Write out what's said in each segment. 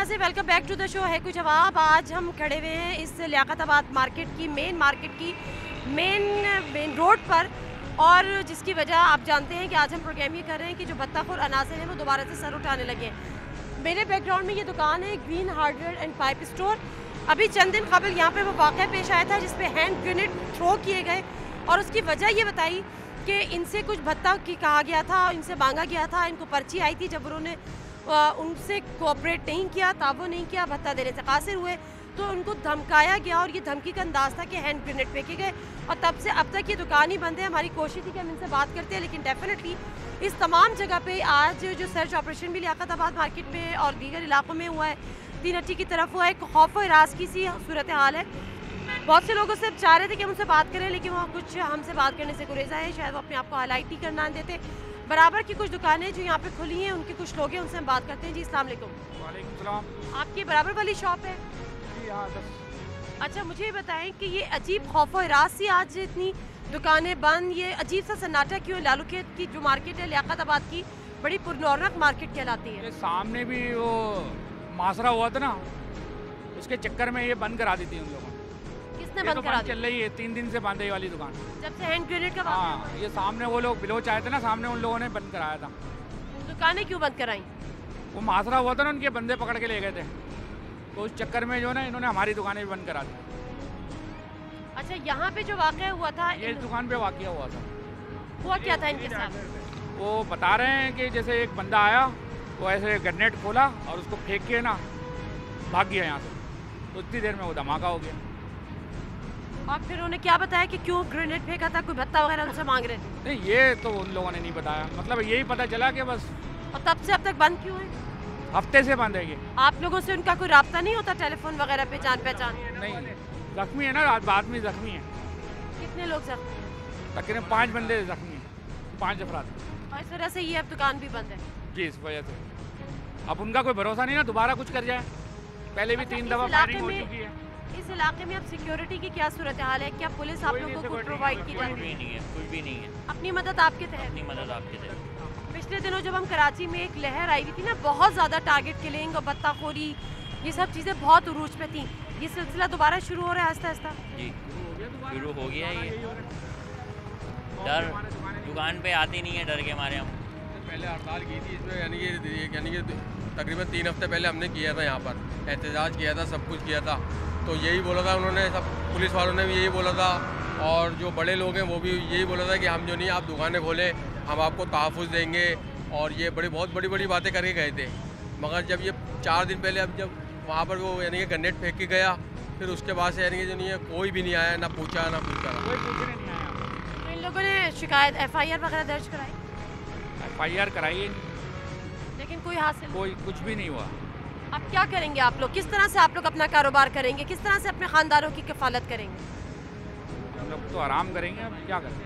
नाज़रीन, welcome back to the show है कुछ जवाब। आज हम खड़े हुए हैं इस लियाकताबाद मार्केट की मेन रोड पर, और जिसकी वजह आप जानते हैं कि आज हम प्रोग्राम ये कर रहे हैं कि जो भत्ताखोर अनासर हैं वो दोबारा से सर उठाने लगे हैं। मेरे बैकग्राउंड में ये दुकान है green hardware and pipe store. अभी चंद दिन कबल यहाँ पे वो वाक़या पेश आया था जिसपे हैंड ग्रेनेड थ्रो किए गए, और उसकी वजह ये बताई कि इनसे कुछ भत्ता की कहा गया था, इनसे मांगा गया था, इनको पर्ची आई थी। जब उन्होंने उनसे कोऑपरेट नहीं किया, ताबो नहीं किया, भत्ता देने से कासिर हुए, तो उनको धमकाया गया, और ये धमकी का अंदाज था कि हैंड ग्रेनेड फेंके गए। और तब से अब तक ये दुकान ही बंद है। हमारी कोशिश थी कि हम इनसे बात करते हैं, लेकिन डेफिनेटली इस तमाम जगह पे आज जो सर्च ऑपरेशन भी लियाकताबाद मार्केट में और दीगर इलाकों में हुआ है, तीन हट्टी की तरफ हुआ है, एक खौफ और हिरास की सी सूरत हाल है। बहुत से लोगों से चाह रहे थे कि हम उनसे बात करें, लेकिन वो कुछ हमसे बात करने से गुरेजा है, शायद वो अपने आप को हाईलाइट ही करना देते। बराबर की कुछ दुकानें जो यहाँ पे खुली हैं, उनके कुछ लोग हैं, उनसे हम बात करते हैं। जी अस्सलाम वालेकुम। वालेकुम सलाम। आपकी बराबर वाली शॉप है? जी हाँ, अच्छा, मुझे ये बताएं कि ये अजीब खौफ और हिरास सी आज इतनी दुकानें बंद, ये अजीब सा सन्नाटा क्यों? लालू खेत की जो मार्केट है लियाकताबाद की, बड़ी पुरनौरक मार्केट कहलाती है। सामने भी वो मासरा हुआ था ना, उसके चक्कर में ये बंद करा दी थी उन लोगों ने। किसने बंद करा दी? चल रही है 3 दिन से बंद है ये वाली दुकान, जब से हैंड ग्रेनेड का हाँ। ये सामने वो लोग बिलोच आए थे ना, सामने उन लोगों ने बंद कराया था। दुकानें क्यों बंद कराई? वो मासरा हुआ था ना, उनके बंदे पकड़ के ले गए थे, तो उस चक्कर में जो ना इन्होंने हमारी दुकानें भी बंद करा दी। अच्छा, यहाँ पे जो वाक़या हुआ था, ये दुकान पे वाक़या हुआ था। हुआ क्या था इनके साथ? वो बता रहे हैं कि जैसे एक बंदा आया, वो ऐसे ग्रेनेड खोला और उसको फेंक के ना भाग गया यहाँ से, तो इतनी देर में वो धमाका हो गया। और फिर उन्होंने क्या बताया कि क्यों ग्रेनेड फेंका था? कोई भत्ता वगैरह उनसे मांग रहे थे? नहीं, ये तो उन लोगों ने नहीं बताया, मतलब यही पता चला कि बस। और तब से अब तक बंद क्यों है? हफ्ते से बंद है ये। आप लोगों से उनका कोई राब्ता नहीं होता टेलीफोन वगैरह पे, जान पहचान? नहीं, जख्मी है ना, बाद में जख्मी है। कितने लोग जख्मी हैं? तकरीबन 5 बंदे जख्मी हैं, 5 अफराद। और इस वजह से ये अब दुकान भी बंद है? जी, इस वजह से। अब उनका कोई भरोसा नहीं ना, दोबारा कुछ कर जाए। पहले भी 3 दफ़ा फायरिंग हो चुकी है। इस इलाके में अब सिक्योरिटी की क्या सूरत हाल है? क्या पुलिस आप लोगों को प्रोवाइड की जाती है? कुछ भी नहीं है। अपनी मदद आपके तहत? अपनी मदद आपके तहत। पिछले दिनों जब हम कराची में एक लहर आई हुई थी ना, बहुत ज़्यादा टारगेट किलिंग और भत्ताखोरी, ये सब चीज़ें बहुत उरूज पे थी। ये सिलसिला दोबारा शुरू हो रहा है आहिस्ता आहिस्ता? जी, शुरू हो गया है ये। डर दुकान पे आती नहीं है, डर के मारे हम। पहले हड़ताल की थी इसमें, यानी कि तकरीबन 3 हफ्ते पहले हमने किया था, यहाँ पर एहतजाज किया था, सब कुछ किया था। तो यही बोला था उन्होंने, सब पुलिस वालों ने भी यही बोला था, और जो बड़े लोग हैं वो भी यही बोला था कि हम जो नहीं, आप दुकानें खोलें, हम आपको तहफ़्फ़ुज़ देंगे, और ये बहुत बड़ी बातें करके गए थे। मगर जब ये 4 दिन पहले, अब जब वहाँ पर वो यानी कि ग्रेनेड फेंक के गया, फिर उसके बाद से यानी कि जो नहीं है, कोई भी नहीं आया, ना पूछा ना पूछा, कोई पूछने नहीं आया। तो इन लोगों ने शिकायत FIR वगैरह दर्ज कराई? FIR कराई, लेकिन कोई हासिल? कोई कुछ भी नहीं हुआ। अब क्या करेंगे आप लोग? किस तरह से आप लोग अपना कारोबार करेंगे? किस तरह से अपने ख़ानदारों की किफ़ालत करेंगे? हम लोग तो आराम करेंगे, अब क्या करें।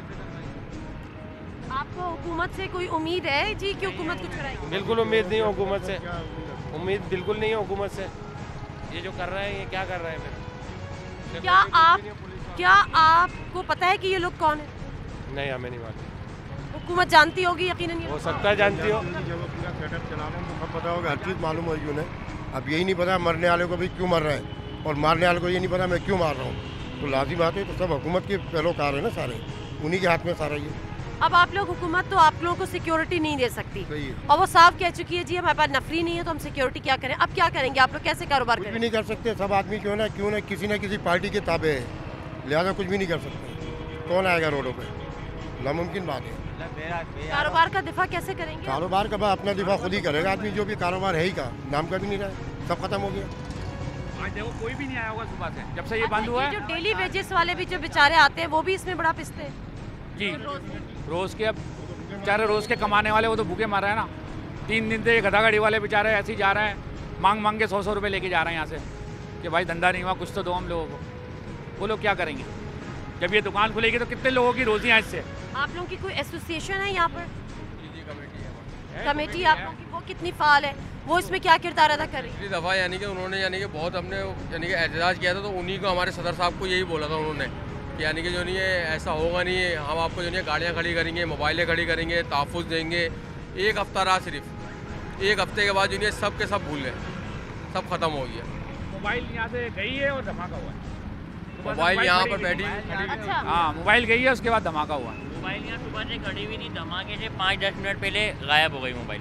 आपको हुकूमत से कोई उम्मीद है जी कि हुकूमत कुछ कराएगी? बिल्कुल उम्मीद नहीं है हुकूमत से, उम्मीद बिल्कुल नहीं है हुकूमत से। ये जो कर रहे हैं, ये क्या कर रहे हैं फिर? क्या आपको पता है कि ये लोग कौन है? नहीं, हमें नहीं मालूम। हुकूमत जानती होगी यकीनन। हो सकता है जानती हो। जब वो पूरा सेटअप चला रहे हैं तो सब पता होगा, हर चीज़ मालूम होगी उन्हें। अब यही नहीं पता मरने वाले को भी क्यों मर रहे हैं, और मारने वाले को ये नहीं पता मैं क्यों मार रहा हूँ। तो लाजिम बात है, तो सब हुकूमत के पैरोकार है ना सारे, उन्हीं के हाथ में सारा ये। अब आप लोग, हुकूमत तो आप लोगों को सिक्योरिटी नहीं दे सकती, सही है। और वो साफ कह चुकी है जी हमारे पास नफरी नहीं है, तो हम सिक्योरिटी क्या करें? अब क्या करेंगे आप लोग? कैसे कारोबार कुछ भी करें? नहीं कर सकते, सब आदमी क्यों ना किसी न किसी पार्टी के ताबे है, लिहाजा कुछ भी नहीं कर सकते। कौन आएगा रोडों पे? नामुमकिन बात है। कारोबार का दिफा कैसे करेंगे? कारोबार का अपना दिफा खुद ही करेगा आदमी, जो भी कारोबार है ही का नाम का भी नहीं रहा, सब खत्म हो गया। आज देखो कोई भी नहीं आया होगा सुबह से, जब से ये अच्छा, बंद हुआ ये है। जो डेली वेजेस वाले भी जो बेचारे आते हैं, वो भी इसमें बड़ा पिसते हैं जी, रोज़ के, अब बेचारे रोज़ के कमाने वाले वो तो भूखे मर रहे हैं ना। 3 दिन से गधा गाड़ी वाले बेचारे ऐसे ही जा रहे हैं, मांग के 100 रुपये लेके जा रहे हैं यहाँ से कि भाई धंधा नहीं हुआ, कुछ तो दो हम लोगों को। वो लोग क्या करेंगे? जब ये दुकान खुलेगी तो कितने लोगों की रोजियाँ इससे। आप लोगों की कोई एसोसिएशन है यहाँ पर? कमेटी आप लोगों की वो कितनी फाल है? वो इसमें क्या किरदार अदा कर रही है? पिछली दफ़ा यानी कि उन्होंने बहुत हमने यानी कि एहतजाज किया था, तो उन्हीं को, हमारे सदर साहब को यही बोला था उन्होंने कि यानी कि जो नहीं है ऐसा होगा नहीं है, हम आपको जो नहीं है गाड़ियाँ खड़ी करेंगे, मोबाइलें खड़ी करेंगे, तहफ़्फ़ुज़ देंगे। 1 हफ़्ता रहा सिर्फ, 1 हफ़्ते के बाद जो नहीं है सब के सब भूल गए, सब खत्म हो गया। मोबाइल यहाँ से गई है और धमाका हुआ है। मोबाइल यहाँ पर बैठी अच्छा। हाँ, मोबाइल गई है, उसके बाद धमाका हुआ। मोबाइल यहाँ सुबह से खड़ी हुई थी, धमाके से 5-10 मिनट पहले गायब हो गई मोबाइल।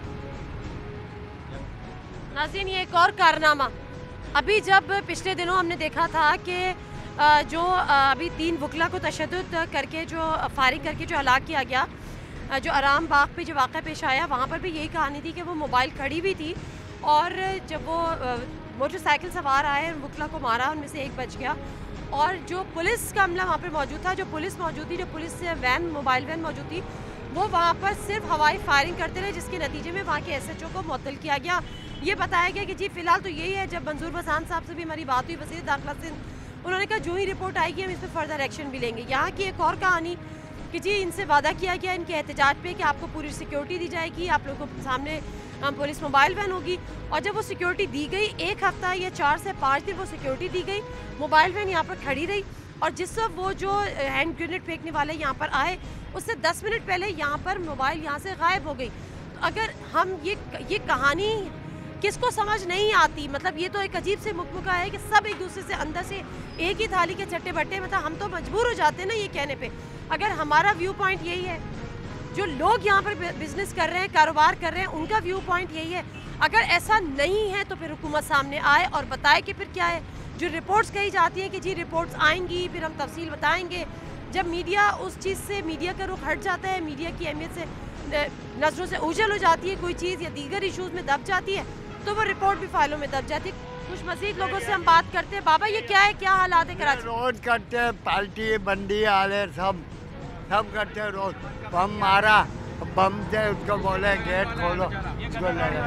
नाज़रीन, ये एक और कारनामा। अभी जब पिछले दिनों हमने देखा था कि जो अभी 3 वकला को तशद्दुद करके जो फायरिंग करके जो हलाक किया गया, जो आराम बाग पे जो वाक़ा पेश आया, वहाँ पर भी यही कहानी थी कि वो मोबाइल खड़ी हुई थी और जब वो मोटरसाइकिल सवार आए, वकला को मारा, उनमें से एक बच गया। और जो पुलिस का अमला वहाँ पर मौजूद था, जो पुलिस मौजूद थी, जो पुलिस वैन, मोबाइल वैन मौजूद थी, वो वहाँ पर सिर्फ हवाई फायरिंग करते रहे, जिसके नतीजे में वहाँ के SHO को मुअत्तल किया गया। ये बताया गया कि जी फ़िलहाल तो यही है। जब मंजूर बसान साहब से भी हमारी बात हुई, वज़ीर दाखिला सिंध, उन्होंने कहा जो ही रिपोर्ट आएगी हम इस पर फर्दर एक्शन भी लेंगे। यहाँ की एक और कहानी कि जी इनसे वादा किया गया इनके एहतजाज पे कि आपको पूरी सिक्योरिटी दी जाएगी, आप लोगों को सामने पुलिस मोबाइल वैन होगी। और जब वो सिक्योरिटी दी गई, 1 हफ्ता या 4 से 5 दिन वो सिक्योरिटी दी गई, मोबाइल वैन यहाँ पर खड़ी रही। और जिस वक्त वो जो हैंड ग्रेनेड फेंकने वाले यहाँ पर आए, उससे 10 मिनट पहले यहाँ पर मोबाइल यहाँ से गायब हो गई। तो अगर हम ये कहानी किसको समझ नहीं आती, मतलब ये तो एक अजीब से मुकमुका है कि सब एक दूसरे से अंदर से एक ही थाली के चट्टे बट्टे, मतलब हम तो मजबूर हो जाते हैं ना ये कहने पे। अगर हमारा व्यू पॉइंट यही है, जो लोग यहाँ पर बिजनेस कर रहे हैं, कारोबार कर रहे हैं, उनका व्यू पॉइंट यही है, अगर ऐसा नहीं है तो फिर हुकूमत सामने आए और बताए कि फिर क्या है। जो रिपोर्ट्स कही जाती हैं कि जी रिपोर्ट्स आएंगी, फिर हम तफसील बताएंगे, जब मीडिया उस चीज़ से, मीडिया का रुख हट जाता है, मीडिया की अहमियत से नज़रों से ओझल हो जाती है, कोई चीज़ या दीगर इशूज़ में दब जाती है, तो वो रिपोर्ट भी फाइलों में दब जाती है। कुछ मज़ीद लोगों से हम बात करते हैं। बाबा, ये क्या है, क्या हालात है कराची? रोज करते हैं, पार्टी बंदी वाले सब करते हैं रोज। बम मारा, बम से उसको बोले गेट खोलो, उसको लगा।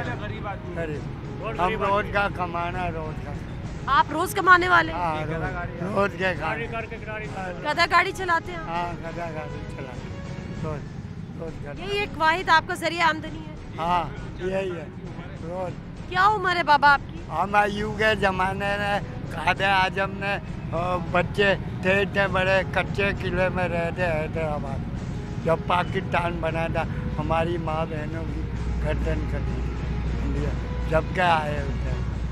हम रोज का कमाना, रोज का। आप रोज कमाने वाले? हाँ, रोज के गधा गाड़ी चलाते हैं? हाँ, गधा गाड़ी चलाते रोज। यही एक वाहिद आपका जरिया आमदनी है? हाँ, यही है रोज। क्या उम्र है बाबा आपकी? हम आयु के ज़माने में कायदे आजम ने बच्चे थे इतने बड़े कच्चे किले में रहते हैदराबाद, जब पाकिस्तान बना था, हमारी माँ बहनों की गर्दन कटी इंडिया जब क्या आए उठे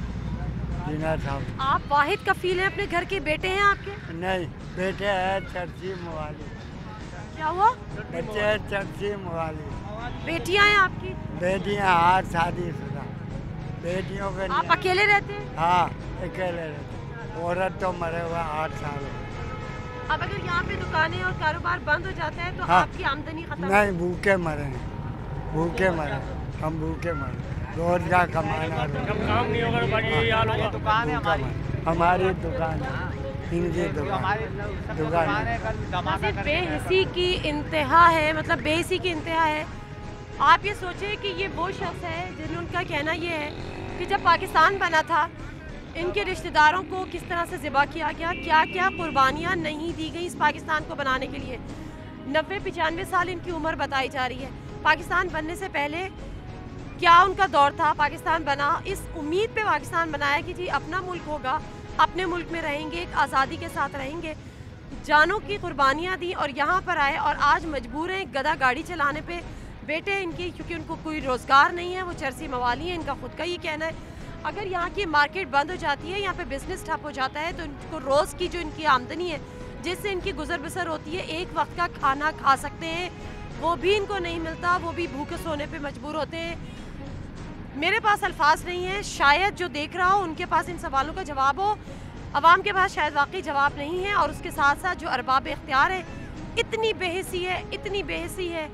जीना साहब। आप वाहिद कफील हैं? अपने घर के बेटे हैं आपके? नहीं, बेटे हैं चर्ची मवाली। क्या हुआ? बच्चे हैं चर्ची मवाली। बेटियां हैं आपकी? बेटियां 8 शादीशुदा। बेटियों के आप अकेले रहते हैं? हाँ, अकेले रहते। औरत तो मरे हुए 8 साल हो। अब अगर यहाँ पे दुकानें और कारोबार बंद हो जाता है तो हाँ, आपकी आमदनी खत्म? नहीं, भूखे मरे, भूखे मरे, हम भूखे मरे। रोज का कमाना, काम नहीं होगा तो दुकान है हमारी दुकान है, इनकी दुकान है। बेहिसी की इंतहा है, मतलब बेहिसी की इंतहा है। आप ये सोचें कि ये वो शख्स है जिनका कहना ये है कि जब पाकिस्तान बना था, इनके रिश्तेदारों को किस तरह से ज़िबा किया गया, क्या क्या कुर्बानियाँ नहीं दी गई इस पाकिस्तान को बनाने के लिए। 90-95 साल इनकी उम्र बताई जा रही है। पाकिस्तान बनने से पहले क्या उनका दौर था? पाकिस्तान बना इस उम्मीद पे पाकिस्तान बनाया कि जी अपना मुल्क होगा, अपने मुल्क में रहेंगे, एक आज़ादी के साथ रहेंगे। जानों की कुर्बानियाँ दी और यहाँ पर आए और आज मजबूर हैं गधा गाड़ी चलाने पे। बेटे इनकी, क्योंकि उनको कोई रोज़गार नहीं है, वो चरसी मवाली है, इनका खुद का ये कहना है। अगर यहाँ की मार्केट बंद हो जाती है, यहाँ पे बिजनेस ठप हो जाता है, तो इनको रोज़ की जो इनकी आमदनी है, जिससे इनकी गुजर बसर होती है, एक वक्त का खाना खा सकते हैं, वो भी इनको नहीं मिलता, वो भी भूखे सोने पे मजबूर होते हैं। मेरे पास अल्फाज नहीं है, शायद जो देख रहा हो उनके पास इन सवालों का जवाब हो। अवाम के पास शायद वाकई जवाब नहीं है। और उसके साथ साथ जो अरबाब इख्तियार है, इतनी बेहिसी है, इतनी बेहिसी है,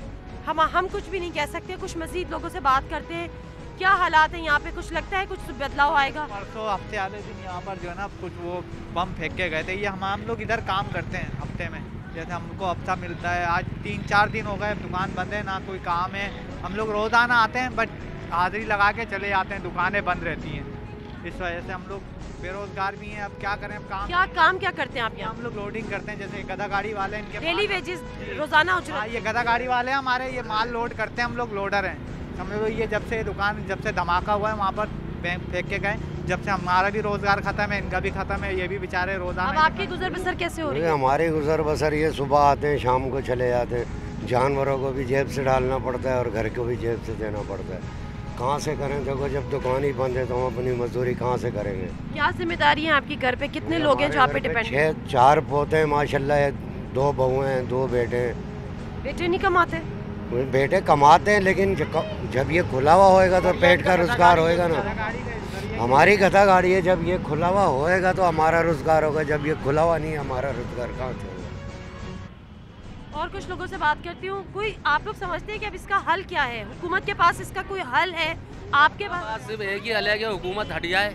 हम कुछ भी नहीं कह सकते। कुछ मज़ीद लोगों से बात करते हैं, क्या हालात हैं यहाँ पे? कुछ लगता है कुछ बदलाव आएगा? परसों हफ्ते वाले दिन यहाँ पर जो है ना कुछ वो बम फेंक के गए थे। ये हम लोग इधर काम करते हैं हफ्ते में, जैसे हमको हफ्ता मिलता है, आज 3-4 दिन हो गए दुकान बंद है, ना कोई काम है। हम लोग रोज़ाना आते हैं, बट हाजिरी लगा के चले जाते हैं, दुकानें बंद रहती हैं। इस वजह से हम लोग बेरोजगार भी हैं। अब क्या करें, अब काम क्या करते हैं आप यहाँ? हम लोग लोडिंग करते हैं, जैसे गधा गाड़ी वाले, इनके डेली वेजेस, रोजाना उजरत। ये गधा गाड़ी वाले हैं हमारे, ये माल लोड करते हैं, हम लोग लोडर हैं। समझ लो, ये जब से धमाका हुआ है वहाँ पर फेंक के गए, जब से हमारा भी रोजगार खत्म है, इनका भी खत्म है, ये भी बेचारे रोजाना। अब आपकी गुजर बसर कैसे हो रही है? हमारी गुजर बसर ये सुबह आते हैं, शाम को चले जाते हैं। जानवरों को भी जेब से डालना पड़ता है और घर को भी जेब से देना पड़ता है। कहाँ से करें? देखो जब दुकान ही बंद है तो हम अपनी मजदूरी कहाँ से करेंगे? क्या जिम्मेदारी है आपकी घर पे? कितने लोग हैं जो आप पे डिपेंड? 4 पोते हैं माशाल्लाह, 2 बहुएं हैं, 2 बेटे हैं। बेटे नहीं कमाते? बेटे कमाते हैं, लेकिन जब ये खुला हुआ होएगा तो पेट का रोजगार होएगा ना। हमारी गधा गाड़ी है, जब ये खुला हुआ होएगा तो हमारा रोजगार होगा, जब ये खुला हुआ नहीं हमारा रोजगार कहाँ से होगा? और कुछ लोगों से बात करती हूँ। कोई आप लोग समझते हैं कि अब इसका हल क्या है? हुकूमत के पास इसका कोई हल है? आपके पास सिर्फ एक ही हल है कि हुकूमत हट जाए।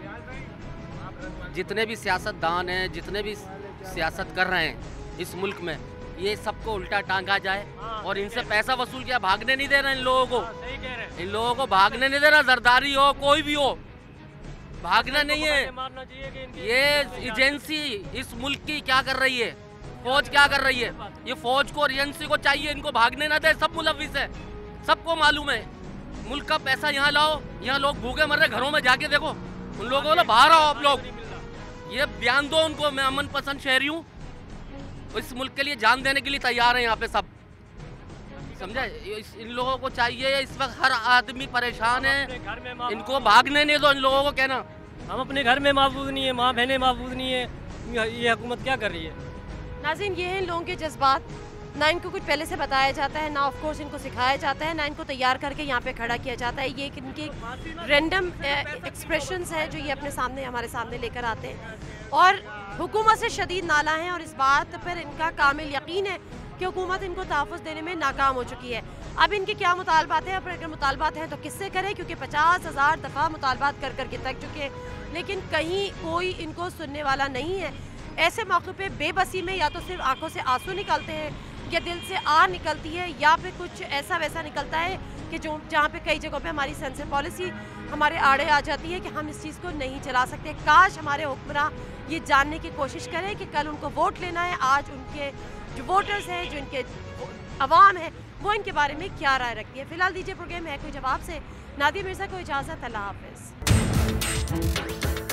जितने भी सियासतदान हैं, जितने भी सियासत कर रहे हैं इस मुल्क में, ये सबको उल्टा टांगा जाए और इनसे पैसा वसूल किया। भागने नहीं दे रहे इन लोगों को, इन लोगों को भागने नहीं दे रहा। जरदारी हो कोई भी हो, भागना नहीं है। ये एजेंसी इस मुल्क की क्या कर रही है? फौज क्या कर रही है? ये फौज को और एजेंसी को चाहिए इनको भागने ना दे। सब मुलविस है, सबको मालूम है। मुल्क का पैसा यहाँ लाओ, यहाँ लोग भूखे मर रहे, घरों में जाके देखो। उन लोगों को बाहर आओ आप लोग, ये बयान दो उनको, मैं अमन पसंद शहरी हूँ, इस मुल्क के लिए जान देने के लिए तैयार है यहाँ पे सब, समझे? इन लोगों को चाहिए। इस वक्त हर आदमी परेशान है, इनको भागने नहीं दो। इन लोगों को कहना हम अपने घर में महफूज नहीं है, माँ बहनें महफूज नहीं है, ये हुकूमत क्या कर रही है? नाज़रीन, ये हैं इन लोगों के जज्बात। ना इनको कुछ पहले से बताया जाता है, ना ऑफ कोर्स इनको सिखाया जाता है, ना इनको तैयार करके यहाँ पे खड़ा किया जाता है। ये इनके रैंडम एक्सप्रेशंस हैं जो ये अपने सामने हमारे सामने लेकर आते हैं और हुकूमत से शदीद नाला हैं और इस बात पर इनका कामिल यकीन है कि हुकूमत इनको तहफ़्फ़ुज़ देने में नाकाम हो चुकी है। अब इनके क्या मुतालबात हैं? अगर मुतालबात हैं तो किससे करें? क्योंकि 50,000 दफ़ा मुतालबात कर कर के थक चुके हैं, लेकिन कहीं कोई इनको सुनने वाला नहीं है। ऐसे मौके पे बेबसी में या तो सिर्फ आंखों से आंसू निकलते हैं या दिल से आह निकलती है या फिर कुछ ऐसा वैसा निकलता है कि जो जहाँ पे कई जगहों पे हमारी सेंसर पॉलिसी हमारे आड़े आ जाती है कि हम इस चीज़ को नहीं चला सकते। काश हमारे हुक्मरान ये जानने की कोशिश करें कि कल उनको वोट लेना है, आज उनके जो वोटर्स हैं, जो इनके अवाम है, वो इनके बारे में क्या राय रखती है। फिलहाल दीजिए प्रोग्राम है कोई जवाब से नादिया मिर्ज़ा को इजाज़त। अल्लाह हाफ़िज़।